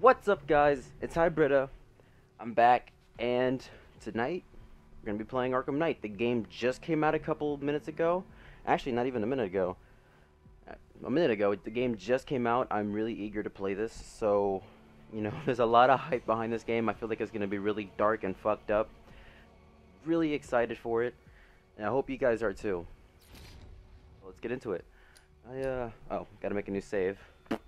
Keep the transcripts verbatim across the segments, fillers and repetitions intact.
What's up, guys? It's Hybrida. I'm back, and tonight we're gonna be playing Arkham Knight. The game just came out a couple minutes ago. Actually, not even a minute ago. Uh, A minute ago, the game just came out. I'm really eager to play this, so you know, there's a lot of hype behind this game. I feel like it's gonna be really dark and fucked up. Really excited for it, and I hope you guys are too. Let's get into it. I uh oh, gotta make a new save.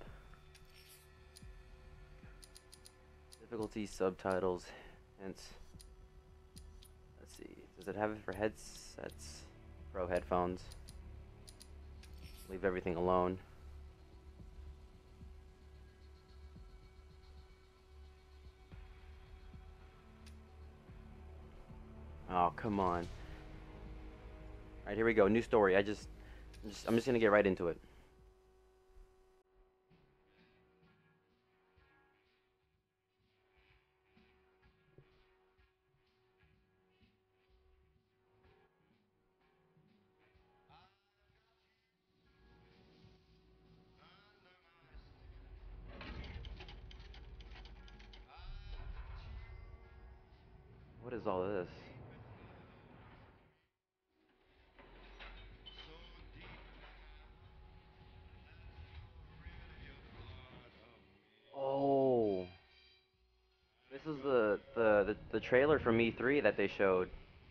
Difficulty, subtitles, hints. Let's see. Does it have it for headsets? Pro headphones. Leave everything alone. Oh, come on. Alright, here we go. New story. I just, I'm just I'm just gonna get right into it. What is all this? Oh, this is the the the, the trailer from E three that they showed.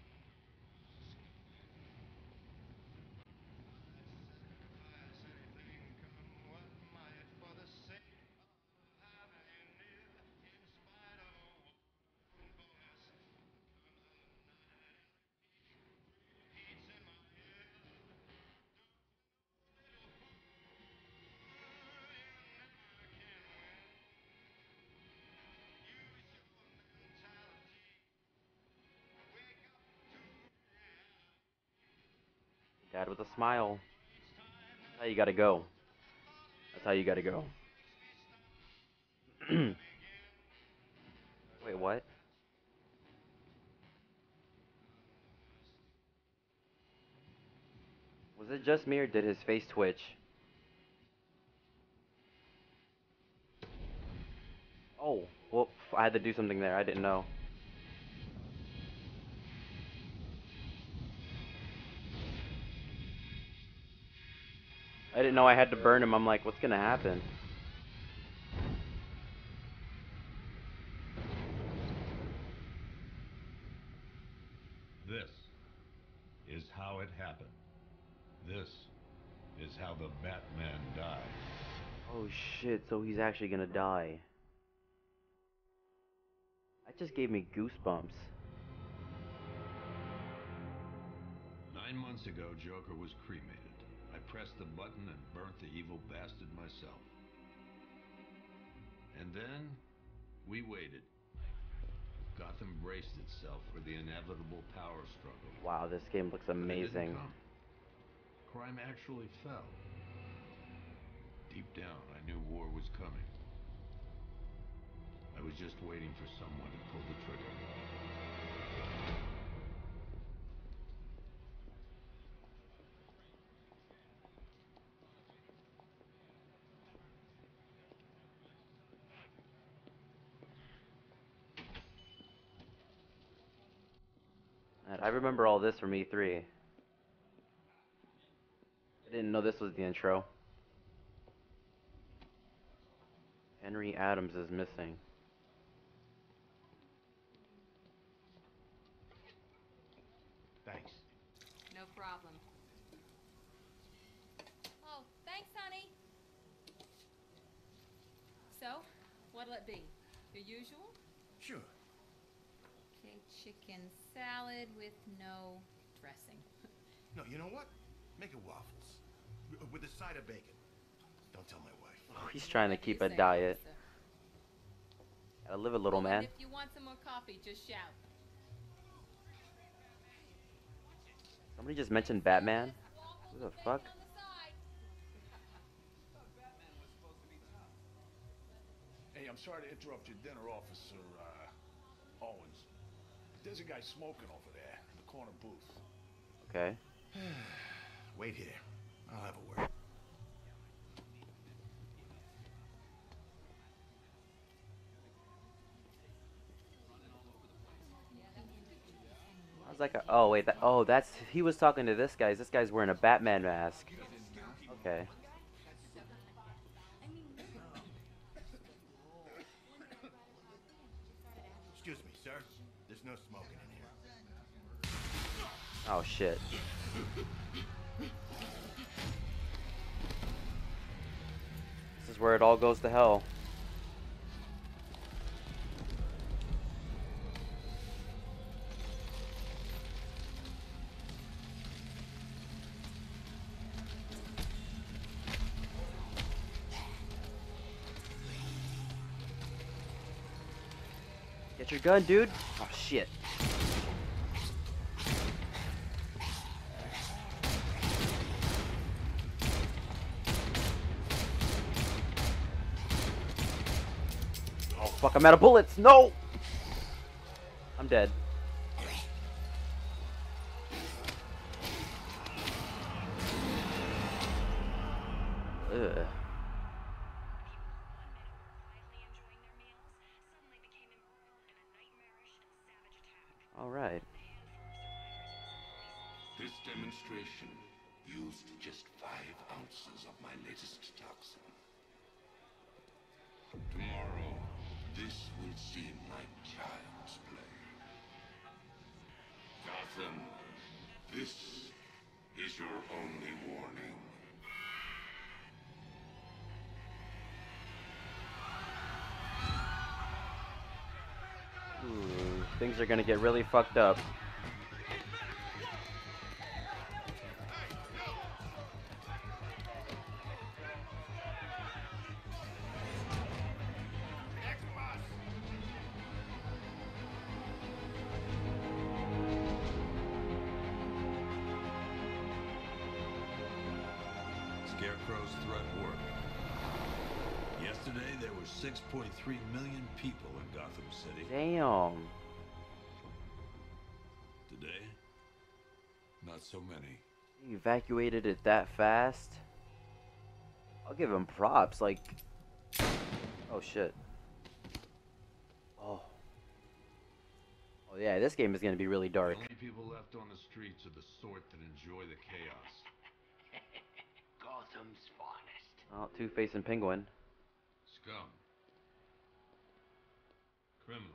Dad with a smile. That's how you gotta go. That's how you gotta go. Wait, what? Was it just me or did his face twitch? Oh, well, I had to do something there. I didn't know. I didn't know I had to burn him. I'm like, what's gonna happen? This is how it happened. This is how the Batman died. Oh shit, so he's actually gonna die. That just gave me goosebumps. Nine months ago, Joker was cremated. I pressed the button and burnt the evil bastard myself. And then, we waited. Gotham braced itself for the inevitable power struggle. Wow, this game looks But it didn't amazing. come. Crime actually fell. Deep down, I knew war was coming. I was just waiting for someone to pull the trigger. And I remember all this from E three. I didn't know this was the intro. Henry Adams is missing. Thanks. No problem. Oh, thanks, honey. So, what'll it be? Your usual? Sure. Okay, chicken salad with no dressing. No, you know what? Make it waffles. W- With a side of bacon. Don't tell my wife. Oh, he's trying to Whatever you keep a say, diet. officer. Gotta live a little, Oh, and man. if you want some more coffee, just shout. Somebody just mentioned Batman. Waffles Who the with fuck? bacon on the side. Hey, I'm sorry to interrupt your dinner, Officer uh, Owens. There's a guy smoking over there in the corner booth. Okay. Wait here. I'll have a word. Who's that guy? Oh wait, that oh that's he was talking to this guy. This guy's wearing a Batman mask. Okay. Excuse me, sir. There's no smoking in here. Oh shit. This is where it all goes to hell. Get your gun, dude. Oh shit. Oh fuck, I'm out of bullets. No! I'm dead. Ugh. All right. This demonstration used just five ounces of my latest toxin. Tomorrow, this will seem like child's play. Gotham, this is your only warning. Ooh, things are gonna get really fucked up. Scarecrow's threat worked. Yesterday, there were six point three million people in Gotham City. Damn. Today, not so many. He evacuated it that fast. I'll give him props. Like, oh shit. Oh. Oh yeah, this game is gonna be really dark. The only people left on the streets are the sort that enjoy the chaos. Gotham's finest. Oh, Two-Face and Penguin. Scum. Criminals.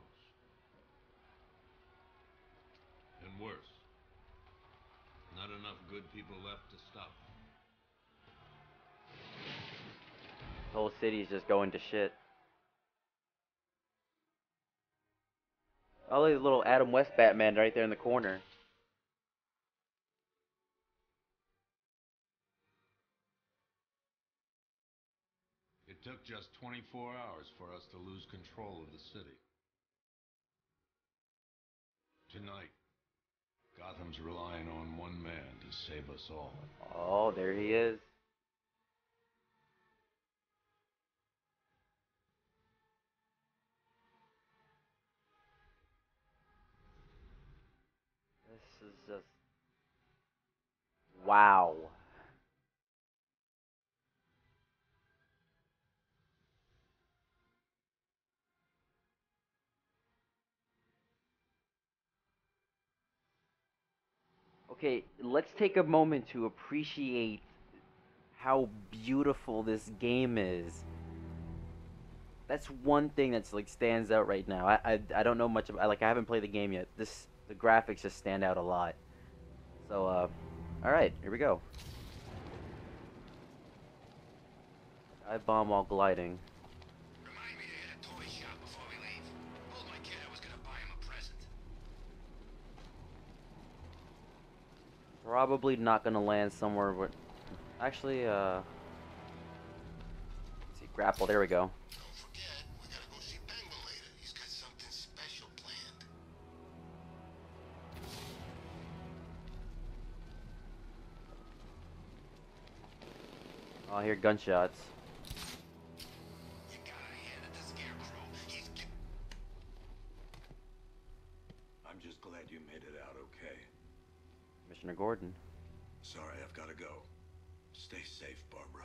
And worse. Not enough good people left to stop them. The whole city's just going to shit. Oh, there's a little Adam West Batman right there in the corner. It took just twenty-four hours for us to lose control of the city. Tonight, Gotham's relying on one man to save us all. Oh, there he is. This is just... wow. Okay, let's take a moment to appreciate how beautiful this game is. That's one thing that's like stands out right now. I I, I don't know much about, like I haven't played the game yet. This the graphics just stand out a lot. So uh all right, here we go. Dive bomb while gliding. Remind me to hit a toy shop before we leave. Told my kid I was gonna buy him a present. Probably not gonna land somewhere but actually uh let's see, grapple, there we go. Don't forget, we gotta go see Penguin later. He's got something special planned. Oh, I hear gunshots. You gotta hand it to Scarecrow. He's get- I'm just glad you made it out okay. Commissioner Gordon. Sorry, I've gotta go. Stay safe, Barbara.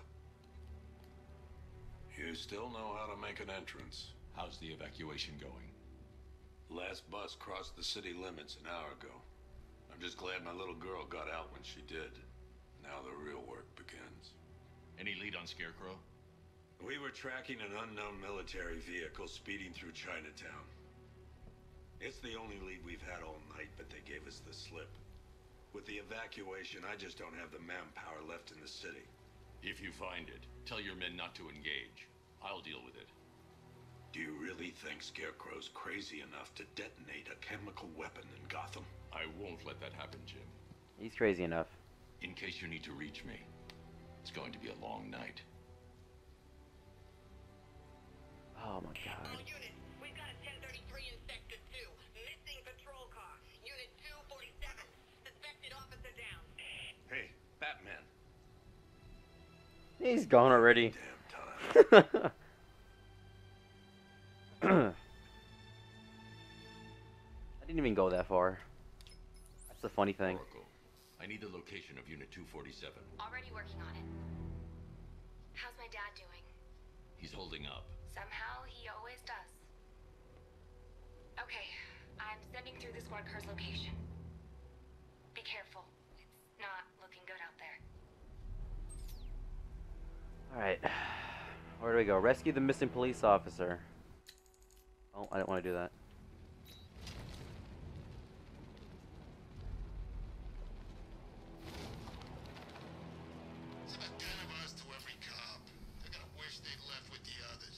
You still know how to make an entrance. How's the evacuation going? Last bus crossed the city limits an hour ago. I'm just glad my little girl got out when she did. Now the real work begins. Any lead on Scarecrow? We were tracking an unknown military vehicle speeding through Chinatown. It's the only lead we've had all night, but they gave us the slip. With the evacuation, I just don't have the manpower left in the city. If you find it, tell your men not to engage. I'll deal with it. Do you really think Scarecrow's crazy enough to detonate a chemical weapon in Gotham? I won't let that happen, Jim. He's crazy enough. In case you need to reach me, it's going to be a long night. Oh my god. All units, we've got a ten thirty-three in Sector two. Missing patrol car. Unit two forty-seven. Suspected officer down. Hey, Batman. He's gone already. Damn time. I didn't even go that far. That's the funny thing. Oracle, I need the location of Unit two forty-seven. Already working on it. How's my dad doing? He's holding up. Somehow he always does. Okay, I'm sending through the squad car's location. Be careful. It's not looking good out there. Alright. Where do we go? Rescue the missing police officer. Oh, I didn't want to do that. It's about ten of us to every cop. They're gonna wish they'd left with the others.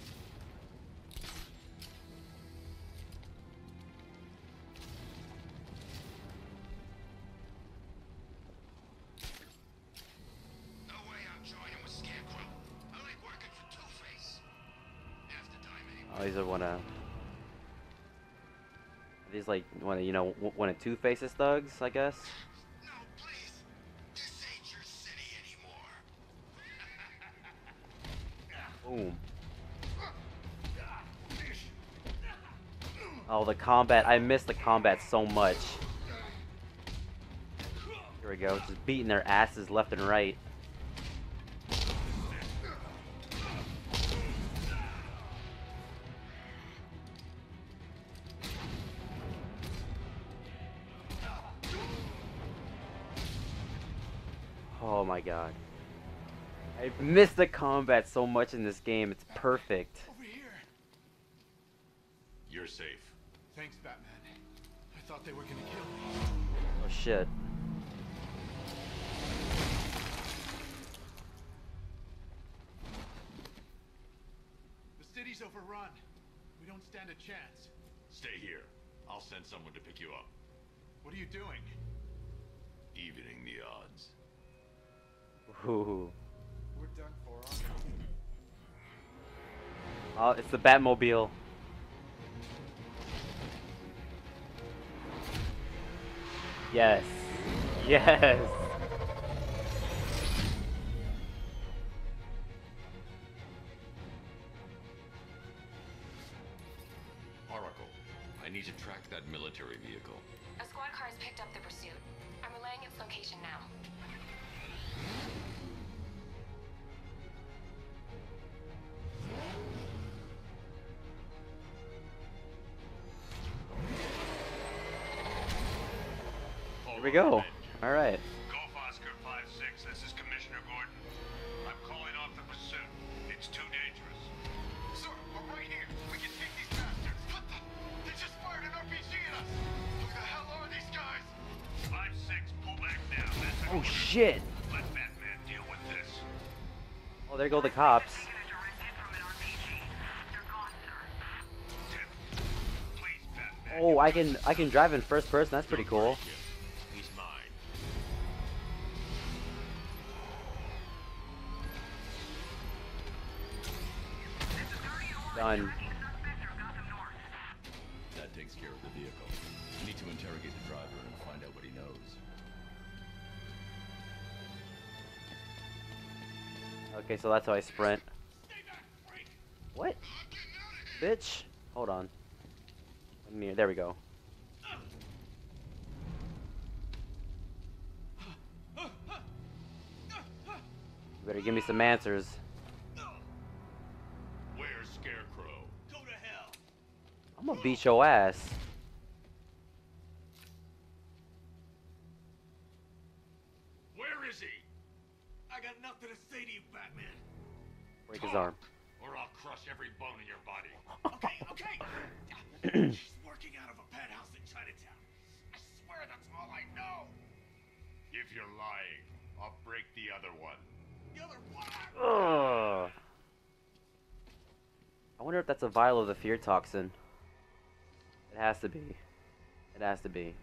No way I'm joining with Scarecrow. I like working for Two-Face. Half the time anyway. Oh, these are one of... These like one of, you know, w- one of Two-Face's thugs, I guess. No, please. This ain't your city anymore. Boom. Oh, the combat. I miss the combat so much. Here we go. Just beating their asses left and right. Oh my god. I miss the combat so much in this game. It's perfect. Over here. You're safe. Thanks, Batman. I thought they were gonna kill me. Oh shit. The city's overrun. We don't stand a chance. Stay here. I'll send someone to pick you up. What are you doing? Evening the odds. Ooh. We're done for. Oh, it's the Batmobile. Yes. Yes. Oracle, I need to track that military vehicle. A squad car has picked up the pursuit. I'm relaying its location now. Here we go. All right. Golf Oscar five six, this is Commissioner Gordon. I'm calling off the pursuit. It's too dangerous. Sir, we're right here. We can take these bastards. What the? They just fired an R P G at us. Who the hell are these guys? five six, pull back now. That's Oh shit. Let Batman deal with this. Oh, there go the cops. Please, Batman. Oh, I can I can drive in first person. That's pretty cool. He's mine. Done. That takes care of the vehicle. We need to interrogate the driver and find out what he knows. Okay, so that's how I sprint. What? Bitch. Hold on. Let me- There we go. You better give me some answers. Where's Scarecrow? Go to hell. I'm gonna beat your ass. Break his arm. Or I'll crush every bone in your body. Okay, okay. She's working out of a penthouse in Chinatown. I swear that's all I know. If you're lying, I'll break the other one. The other one. Ugh. I wonder if that's a vial of the fear toxin. It has to be. It has to be.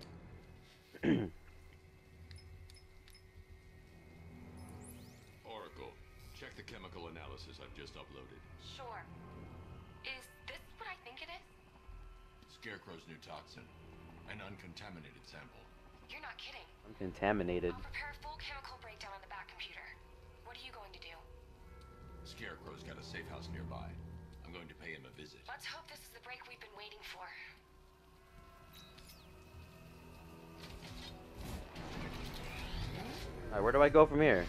Oracle, check the chemical analysis I've just uploaded. Sure. Is this what I think it is? Scarecrow's new toxin. An uncontaminated sample. You're not kidding. I'm contaminated. I'll prepare a full chemical breakdown on the back computer. What are you going to do? Scarecrow's got a safe house nearby. I'm going to pay him a visit. Let's hope this is the break we've been waiting for. Alright, where do I go from here?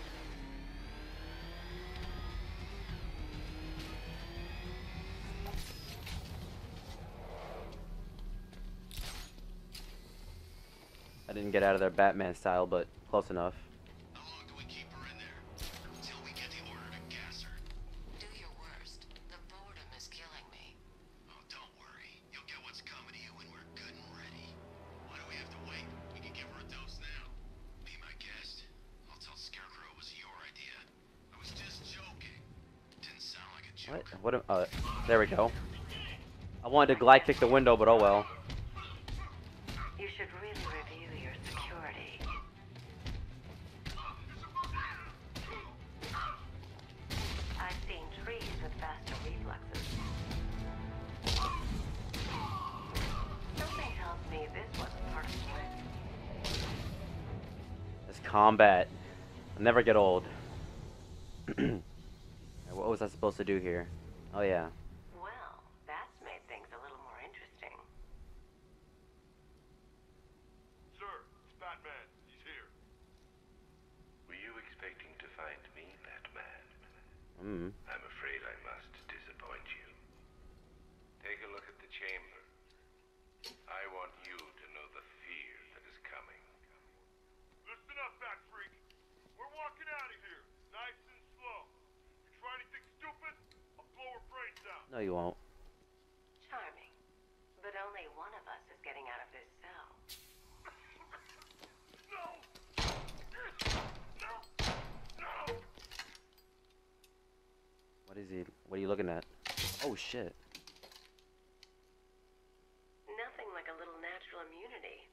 I didn't get out of there Batman style, but close enough. How long do we keep her in there? Until we get the order to gas her. Do your worst. The boredom is killing me. Oh, don't worry. You'll get what's coming to you when we're good and ready. Why do we have to wait? We can give her a dose now. Be my guest. I'll tell Scarecrow it was your idea. I was just joking. Didn't sound like a joke. What? What? am- Uh, there we go. I wanted to glide kick the window, but oh well. You should really review your security. I've seen trees with faster reflexes. Something tells me this wasn't part of the plan. This combat. I'll never get old. What was I supposed to do here? Oh yeah. Well, that's made things a little more interesting. Sir, it's Batman. He's here. Were you expecting to find me, Batman? Hmm. I'm afraid I must disappoint you. Take a look at the chamber. I want you to know the fear that is coming. Listen up, Bat Freak. We're walking out of here. Nice and slow. You try anything stupid, I'll blow her brains out. No, you won't. Charming. But only one of us is getting out of this cell. No! No! No! What is he? What are you looking at? Oh shit. Nothing like a little natural immunity.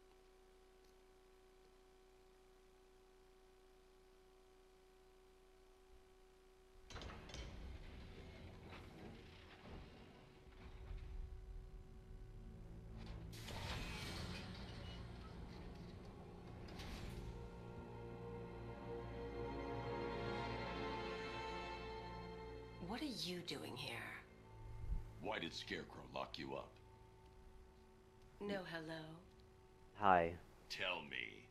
What are you doing here? Why did Scarecrow lock you up? No hello. Hi. Tell me.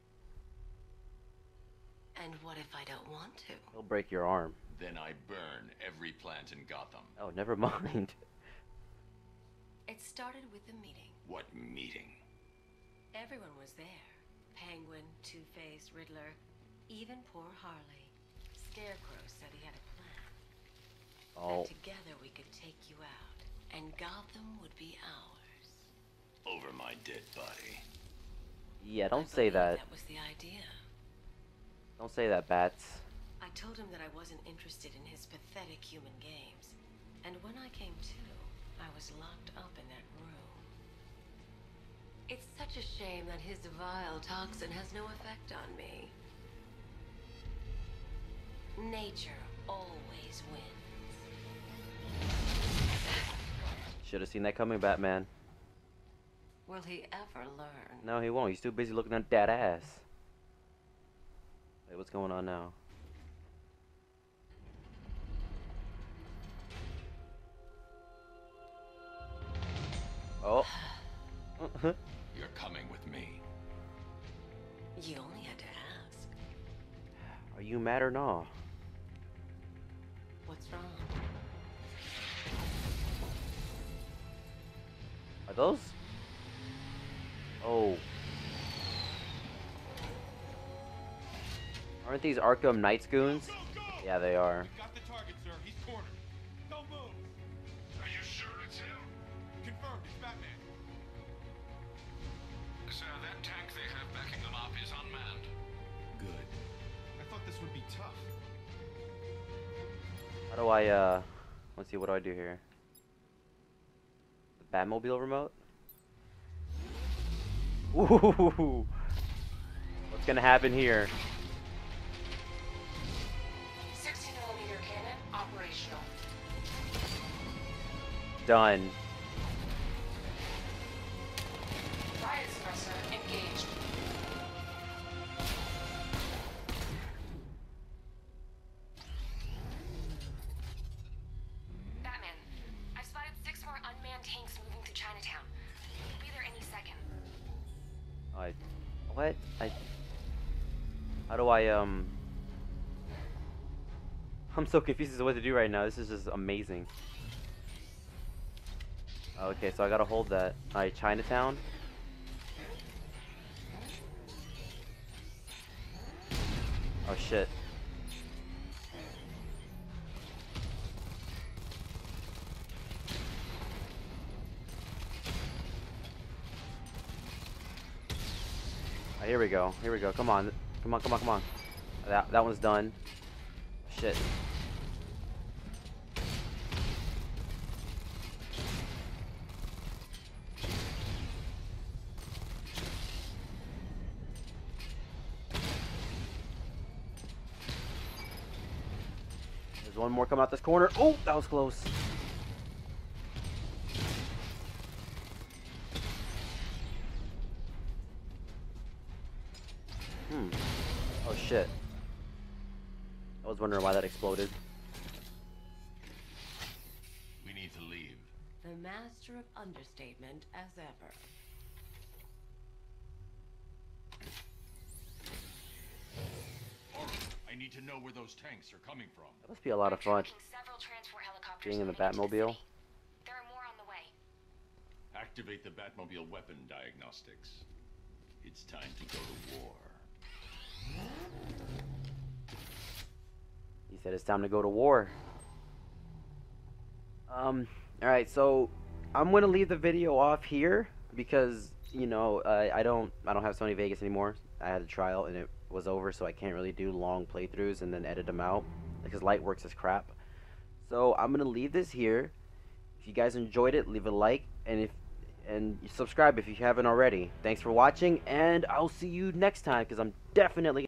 And what if I don't want to? He'll break your arm. Then I burn every plant in Gotham. Oh, never mind. It started with a meeting. What meeting? Everyone was there. Penguin, Two-Face, Riddler, even poor Harley. Scarecrow said he had a plan. Oh. That together we could take you out, and Gotham would be ours. Over my dead body. Yeah, don't I say believe that. That was the idea. Don't say that, Bats. I told him that I wasn't interested in his pathetic human games. And when I came to, I was locked up in that room. It's such a shame that his vile toxin has no effect on me. Nature always wins. Should have seen that coming, Batman. Will he ever learn? No, he won't. He's too busy looking at that ass. Wait, what's going on now? Oh. You're coming with me. You only had to ask. Are you mad or not? What's wrong? Are those? Oh. Aren't these Arkham Knights goons? Yeah, they are. Got the target. this would be tough. How do I, uh, let's see, what do I do here? The Batmobile remote? Ooh! What's gonna happen here? sixty millimeter cannon operational. Done. Riot suppressor engaged. Batman, I've spotted six more unmanned tanks moving through Chinatown. We'll be there any second. I, what? I, how do I, um, I'm so confused as to what to do right now. This is just amazing. Okay, so I gotta hold that. Alright, Chinatown. Oh shit. Oh, here we go. Here we go. Come on. Come on, come on, come on. That, that one's done. Shit. There's one more coming out this corner. Oh, that was close. Hmm. Oh shit. I was wondering why that exploded. We need to leave. The master of understatement as ever. I need to know where those tanks are coming from. That must be a lot of fun. Several transport helicopters Being in the moving into Batmobile. city. There are more on the way. Activate the Batmobile weapon diagnostics. It's time to go to war. He said it's time to go to war. Um, alright, so I'm gonna leave the video off here because, you know, uh, I don't I don't have Sony Vegas anymore. I had a trial and it was over, so I can't really do long playthroughs and then edit them out because Lightworks is crap. So I'm gonna leave this here. If you guys enjoyed it, leave a like and if and subscribe if you haven't already. Thanks for watching, and I'll see you next time because I'm definitely